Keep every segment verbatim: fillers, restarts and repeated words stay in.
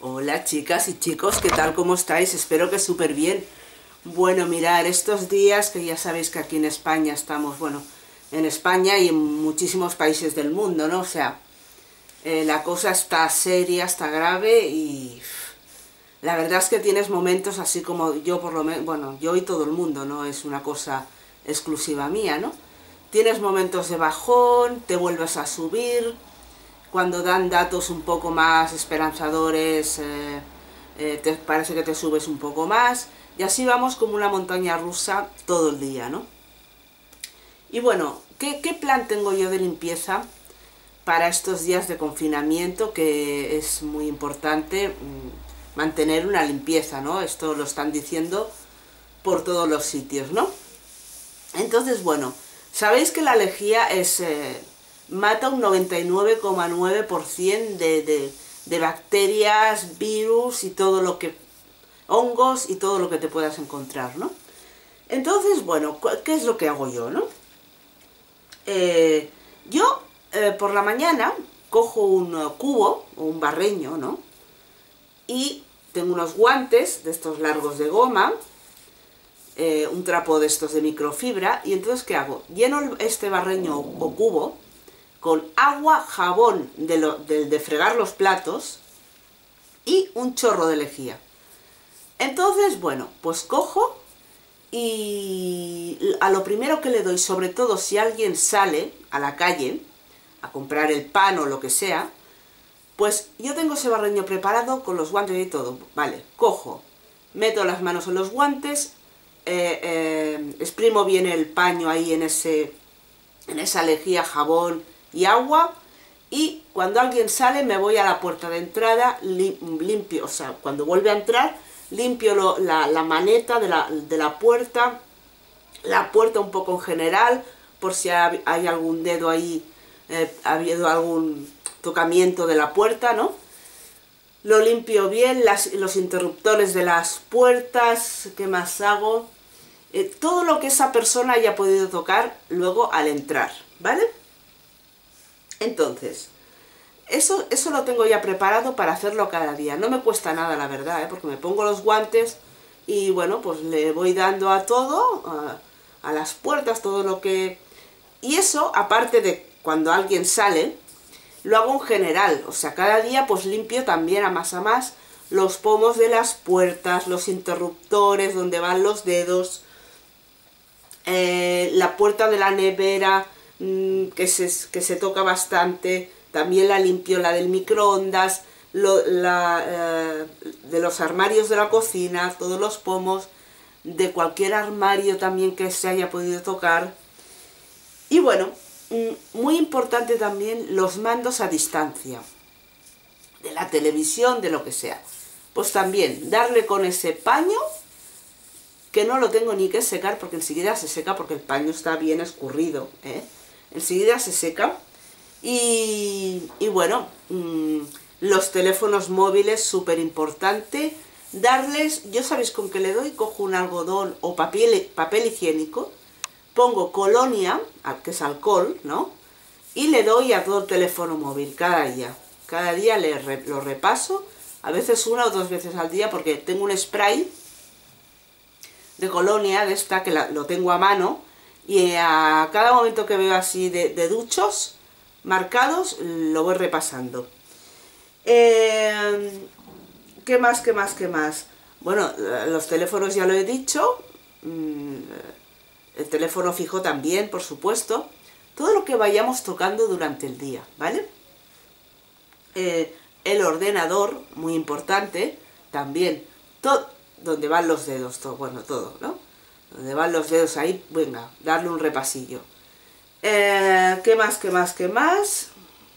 Hola chicas y chicos, ¿qué tal? ¿Cómo estáis? Espero que súper bien. Bueno, mirar, estos días que ya sabéis que aquí en España estamos, bueno, en España y en muchísimos países del mundo, ¿no? O sea, eh, la cosa está seria, está grave y la verdad es que tienes momentos así como yo por lo menos, bueno, yo y todo el mundo, no es una cosa exclusiva mía, ¿no? Tienes momentos de bajón, te vuelves a subir, cuando dan datos un poco más esperanzadores, eh, eh, te parece que te subes un poco más, y así vamos como una montaña rusa todo el día, ¿no? Y bueno, ¿qué, qué plan tengo yo de limpieza para estos días de confinamiento? Que es muy importante mmm, mantener una limpieza, ¿no? Esto lo están diciendo por todos los sitios, ¿no? Entonces, bueno, sabéis que la lejía es... Eh, mata un noventa y nueve coma nueve por ciento de, de, de bacterias, virus y todo lo que... hongos y todo lo que te puedas encontrar, ¿no? Entonces, bueno, ¿qué es lo que hago yo, no? Eh, yo, eh, por la mañana, cojo un cubo o un barreño, ¿no? Y tengo unos guantes de estos largos de goma, eh, un trapo de estos de microfibra, y entonces, ¿qué hago? Lleno este barreño o cubo con agua, jabón de, lo, de, de fregar los platos y un chorro de lejía. Entonces, bueno, pues cojo y a lo primero que le doy, sobre todo si alguien sale a la calle a comprar el pan o lo que sea, pues yo tengo ese barreño preparado con los guantes y todo. Vale, cojo, meto las manos en los guantes, eh, eh, exprimo bien el paño ahí en, ese, en esa lejía, jabón y agua, y cuando alguien sale me voy a la puerta de entrada, limpio, o sea, cuando vuelve a entrar, limpio lo, la, la maneta de la, de la puerta, la puerta un poco en general, por si ha, hay algún dedo ahí, eh, ha habido algún tocamiento de la puerta, ¿no? Lo limpio bien, las, los interruptores de las puertas, ¿qué más hago? Eh, todo lo que esa persona haya podido tocar luego al entrar, ¿vale? Entonces, eso, eso lo tengo ya preparado para hacerlo cada día. No me cuesta nada, la verdad, ¿eh? Porque me pongo los guantes y, bueno, pues le voy dando a todo, a, a las puertas, todo lo que... Y eso, aparte de cuando alguien sale, lo hago en general. O sea, cada día pues limpio también a más a más los pomos de las puertas, los interruptores donde van los dedos, eh, la puerta de la nevera, Que se, que se toca bastante, también la limpio, la del microondas, lo, la, eh, de los armarios de la cocina, todos los pomos, de cualquier armario también que se haya podido tocar. Y bueno, muy importante también los mandos a distancia, de la televisión, de lo que sea. Pues también darle con ese paño, que no lo tengo ni que secar porque enseguida se seca porque el paño está bien escurrido, ¿eh? Enseguida se seca. Y, y bueno, mmm, los teléfonos móviles, súper importante, darles, yo sabéis con qué le doy, cojo un algodón o papel, papel higiénico, pongo colonia, que es alcohol, ¿no? Y le doy a todo el teléfono móvil cada día. Cada día le, lo repaso, a veces una o dos veces al día, porque tengo un spray de colonia, de esta, que la, lo tengo a mano, y a cada momento que veo así de, de duchos marcados, lo voy repasando. Eh, ¿Qué más, qué más, qué más? Bueno, los teléfonos ya lo he dicho, el teléfono fijo también, por supuesto, todo lo que vayamos tocando durante el día, ¿vale? Eh, el ordenador, muy importante, también, todo, donde van los dedos, todo, bueno, todo, ¿no? Donde van los dedos ahí, venga, darle un repasillo. Eh, ¿Qué más, qué más, qué más?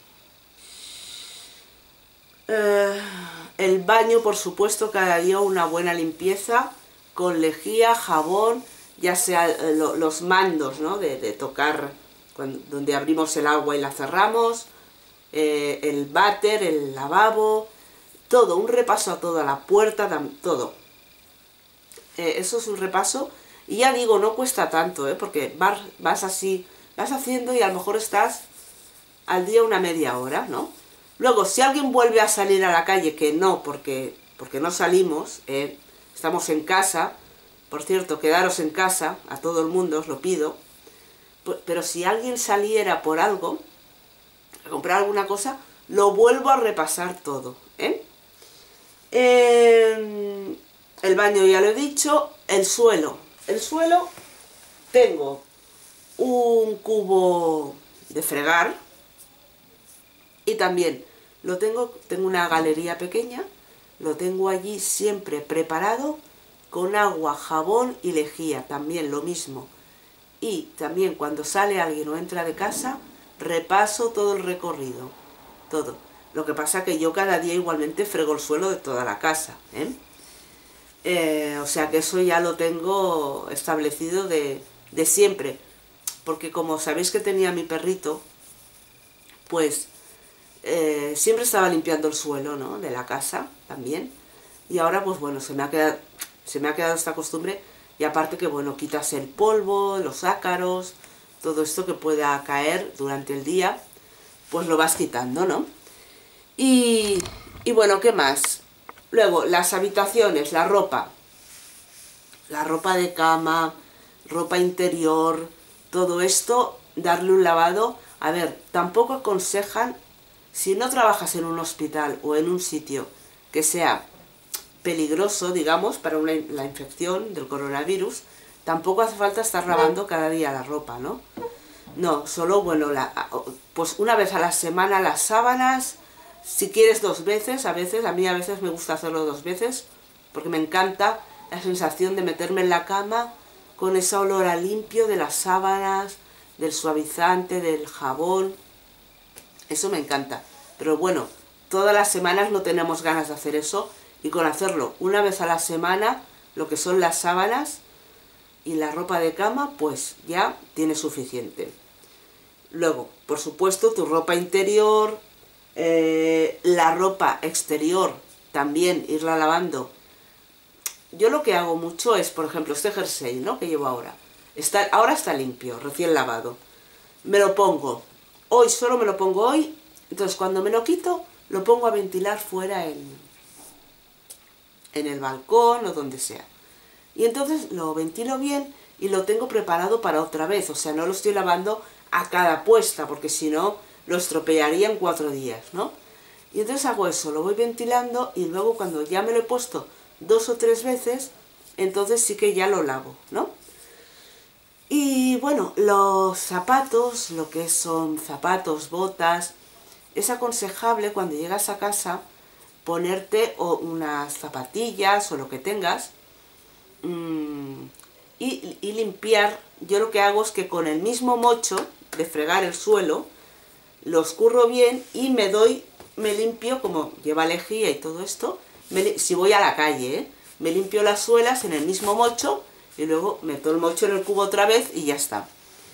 Eh, el baño, por supuesto, cada día una buena limpieza, con lejía, jabón, ya sea eh, lo, los mandos, ¿no? De, de tocar, cuando, donde abrimos el agua y la cerramos, eh, el váter, el lavabo, todo, un repaso a toda la puerta, todo. Eh, eso es un repaso. Y ya digo, no cuesta tanto, ¿eh? Porque vas, vas así, vas haciendo y a lo mejor estás al día una media hora, ¿no? Luego, si alguien vuelve a salir a la calle, que no, porque, porque no salimos, eh, estamos en casa, por cierto, quedaros en casa, a todo el mundo os lo pido, pero si alguien saliera por algo, a comprar alguna cosa, lo vuelvo a repasar todo, ¿eh? Eh, el baño ya lo he dicho, el suelo. El suelo, tengo un cubo de fregar y también lo tengo, tengo una galería pequeña, lo tengo allí siempre preparado con agua, jabón y lejía, también lo mismo. Y también cuando sale alguien o entra de casa, repaso todo el recorrido, todo. Lo que pasa que yo cada día igualmente frego el suelo de toda la casa, ¿eh? Eh, o sea que eso ya lo tengo establecido de, de siempre. Porque como sabéis que tenía mi perrito, pues eh, siempre estaba limpiando el suelo, ¿no?, de la casa también. Y ahora pues bueno, se me ha quedado, se me ha quedado esta costumbre. Y aparte que bueno, quitas el polvo, los ácaros, todo esto que pueda caer durante el día, pues lo vas quitando, ¿no? Y, y bueno, ¿qué más? Luego, las habitaciones, la ropa. La ropa de cama, ropa interior, todo esto, darle un lavado. A ver, tampoco aconsejan, si no trabajas en un hospital o en un sitio que sea peligroso, digamos, para una, la infección del coronavirus, tampoco hace falta estar lavando cada día la ropa, ¿no? No, solo, bueno, la, pues una vez a la semana las sábanas, si quieres dos veces, a veces, a mí a veces me gusta hacerlo dos veces, porque me encanta la sensación de meterme en la cama con ese olor a limpio de las sábanas, del suavizante, del jabón, eso me encanta. Pero bueno, todas las semanas no tenemos ganas de hacer eso, y con hacerlo una vez a la semana, lo que son las sábanas y la ropa de cama, pues ya tiene suficiente. Luego, por supuesto, tu ropa interior, eh, la ropa exterior, también irla lavando. Yo lo que hago mucho es, por ejemplo, este jersey, ¿no?, que llevo ahora. Está, ahora está limpio, recién lavado. Me lo pongo. Hoy solo me lo pongo hoy. Entonces, cuando me lo quito, lo pongo a ventilar fuera en... en el balcón o donde sea. Y entonces lo ventilo bien y lo tengo preparado para otra vez. O sea, no lo estoy lavando a cada puesta, porque si no, lo estropearía en cuatro días, ¿no? Y entonces hago eso, lo voy ventilando y luego cuando ya me lo he puesto dos o tres veces, entonces sí que ya lo lavo, ¿no? Y bueno, los zapatos, lo que son zapatos, botas, es aconsejable cuando llegas a casa ponerte o unas zapatillas o lo que tengas mmm, y, y limpiar. Yo lo que hago es que con el mismo mocho de fregar el suelo lo escurro bien y me doy, me limpio, como lleva lejía y todo esto, me, si voy a la calle, ¿eh? me limpio las suelas en el mismo mocho y luego meto el mocho en el cubo otra vez y ya está.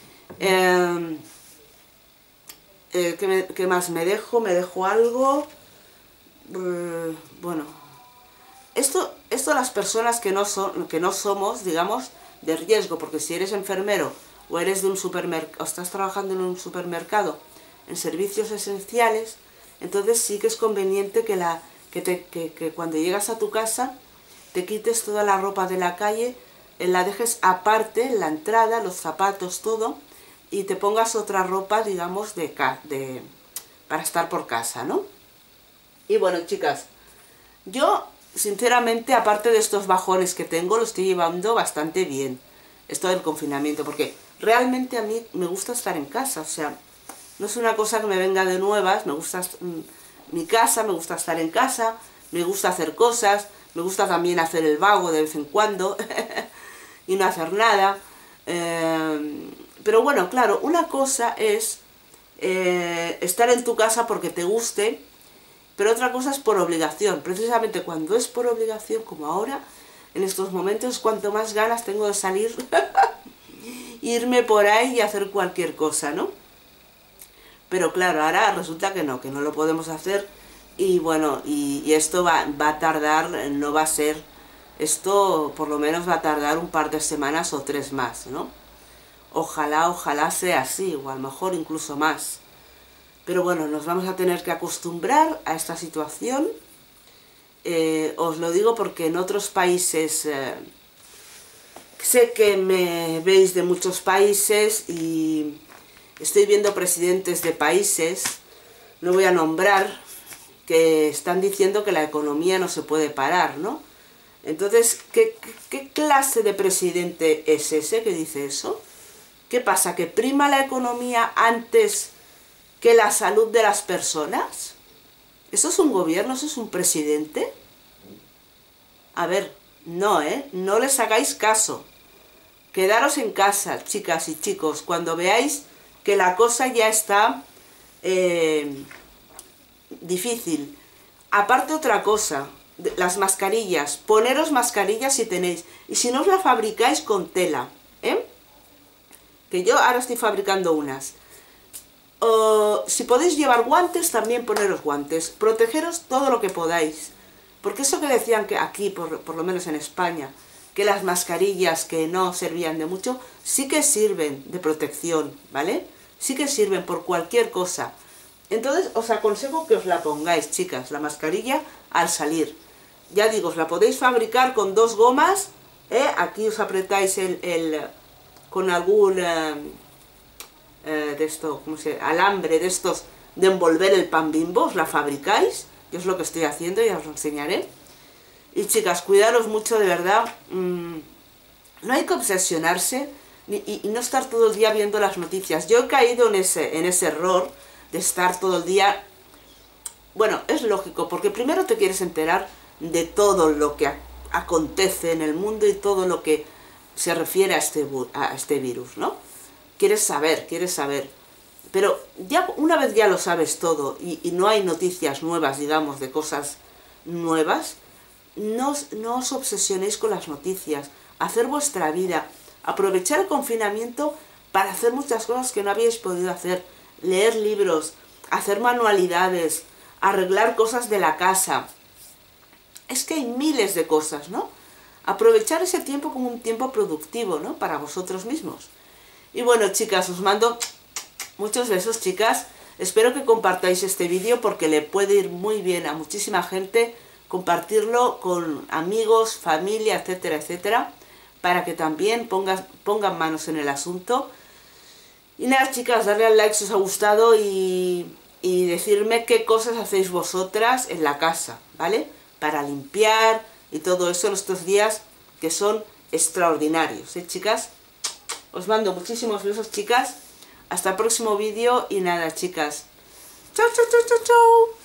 Eh, eh, ¿qué, me, ¿Qué más me dejo? Me dejo algo... Uh, bueno, esto, esto las personas que no, son, que no somos, digamos, de riesgo, porque si eres enfermero o eres de un supermercado, o estás trabajando en un supermercado, en servicios esenciales, entonces sí que es conveniente que, la, que, te, que, que cuando llegas a tu casa te quites toda la ropa de la calle, la dejes aparte, en la entrada, los zapatos, todo, y te pongas otra ropa, digamos, de, de, para estar por casa, ¿no? Y bueno, chicas, yo sinceramente, aparte de estos bajones que tengo, lo estoy llevando bastante bien, esto del confinamiento, porque realmente a mí me gusta estar en casa, o sea, no es una cosa que me venga de nuevas, me gusta mi casa, me gusta estar en casa, me gusta hacer cosas, me gusta también hacer el vago de vez en cuando y no hacer nada, eh, pero bueno, claro, una cosa es eh, estar en tu casa porque te guste, pero otra cosa es por obligación. Precisamente cuando es por obligación, como ahora, en estos momentos, cuanto más ganas tengo de salir, irme por ahí y hacer cualquier cosa, ¿no? Pero claro, ahora resulta que no, que no lo podemos hacer y bueno, y, y esto va, va a tardar, no va a ser, esto por lo menos va a tardar un par de semanas o tres más, ¿no? Ojalá, ojalá sea así, o a lo mejor incluso más. Pero bueno, nos vamos a tener que acostumbrar a esta situación. Eh, os lo digo porque en otros países, eh, sé que me veis de muchos países y estoy viendo presidentes de países, no voy a nombrar, que están diciendo que la economía no se puede parar, ¿no? Entonces, ¿qué, qué clase de presidente es ese que dice eso? ¿Qué pasa? ¿Que prima la economía antes que la salud de las personas? ¿Eso es un gobierno? ¿Eso es un presidente? A ver, no, ¿eh? No les hagáis caso. Quedaros en casa, chicas y chicos, cuando veáis que la cosa ya está eh, difícil. Aparte otra cosa, las mascarillas. Poneros mascarillas si tenéis. Y si no os la fabricáis con tela, ¿eh? Que yo ahora estoy fabricando unas. Uh, si podéis llevar guantes, también poneros guantes. Protegeros todo lo que podáis. Porque eso que decían que aquí, por, por lo menos en España, que las mascarillas que no servían de mucho, sí que sirven de protección, ¿vale? Sí que sirven por cualquier cosa. Entonces os aconsejo que os la pongáis, chicas, la mascarilla al salir. Ya digo, os la podéis fabricar con dos gomas, ¿eh? Aquí os apretáis el, el con algún eh, eh, de esto, ¿cómo se llama? Alambre de estos de envolver el pan Bimbo, os la fabricáis. Yo es lo que estoy haciendo, ya os lo enseñaré. Y chicas, cuidaros mucho, de verdad. Mmm, no hay que obsesionarse ni, y, y no estar todo el día viendo las noticias. Yo he caído en ese, en ese error de estar todo el día... Bueno, es lógico, porque primero te quieres enterar de todo lo que a, acontece en el mundo y todo lo que se refiere a este, a este virus, ¿no? Quieres saber, quieres saber. Pero ya una vez ya lo sabes todo y, y no hay noticias nuevas, digamos, de cosas nuevas, no, no os obsesionéis con las noticias. Hacer vuestra vida, aprovechar el confinamiento para hacer muchas cosas que no habíais podido hacer. Leer libros, hacer manualidades, arreglar cosas de la casa. Es que hay miles de cosas, ¿no? Aprovechar ese tiempo como un tiempo productivo, ¿no? Para vosotros mismos. Y bueno, chicas, os mando muchos besos, chicas. Espero que compartáis este vídeo porque le puede ir muy bien a muchísima gente. Compartirlo con amigos, familia, etcétera, etcétera. Para que también pongas, pongan manos en el asunto. Y nada, chicas, darle al like si os ha gustado y, y decirme qué cosas hacéis vosotras en la casa, ¿vale? Para limpiar y todo eso en estos días que son extraordinarios, ¿eh, chicas? Os mando muchísimos besos, chicas. Hasta el próximo vídeo y nada, chicas. Chau, chau, chau, chau, chau.